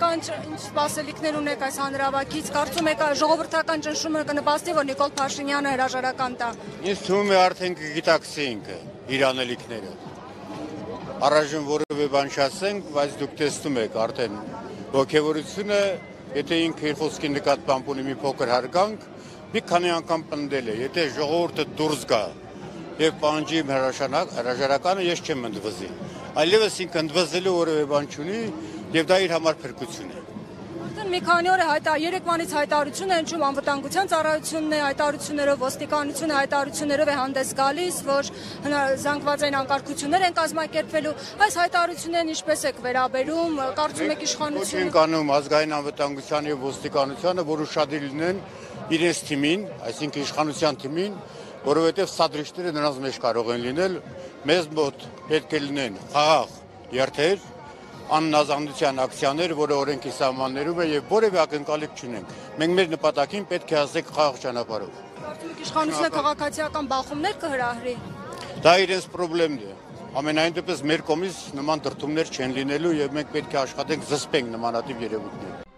ինչ սպասելիքներ ունեք այս հանրահավաքից, կարծում եք ժողովրդական ճնշումը կնպաստի, որ Նիկոլ Փաշինյանը հրաժարական տա։ Ինձ թվում է արդեն կգիտակցեինք իր անելիքները։ Առայժմ որևէ բան չասենք, բայց դուք տեսնում եք արդեն ոգևորությունը, եթե ինքը իր խոսքի նկատմամբ ունի մի փոքր հարգանք, մի քանի անգամ պնդել է, եթե ժողովուրդը դուրս գա եւ պահանջի հրաժարականը, ես չեմ ընդվզի։ Այլևս ինքը ընդվզելու որևէ բան չունի եւ դա իր համար փրկություն է։ Արդեն մի քանի օր է երեկվանից հայտարարություն է հնչում անվտանգության ծառայությունն է հայտարարություններով, ոստիկանությունը հայտարարություններով է հանդես գալիս, որ զանգվածային անկարգություններ են կազմակերպվելու։ Այս հայտարարություններն ինչպես եք վերաբերում, կարծում եք իշխանությունը։ Ոչ անում ազգային անվտանգության եւ ոստիկանությանը, որ ուշադիր լինեն իրենց թիմին, այսինքն իշխանության թիմին, որովհետեւ սադրիչները նրանց մեջ կարող են լինել, մեզ մոտ պետք է լինեն խաղաղ երթեր, աննազանդության ակցիաներ, որը օրենքի սահմաններում է եւ որևէ ակնկալիք չունենք։ Մենք մեր նպատակին պետք է հասնենք խաղաղ ճանապարհով։ Կարծում եք իշխանությունը քաղաքացիական բախումներ կհրահրի։ Դա իրենց խնդիրն է։ Ամենայն դեպս մեր կողմից նման դրդումներ չեն լինելու եւ մենք պետք է աշխատենք զսպենք նմանատիպ երևույթներ։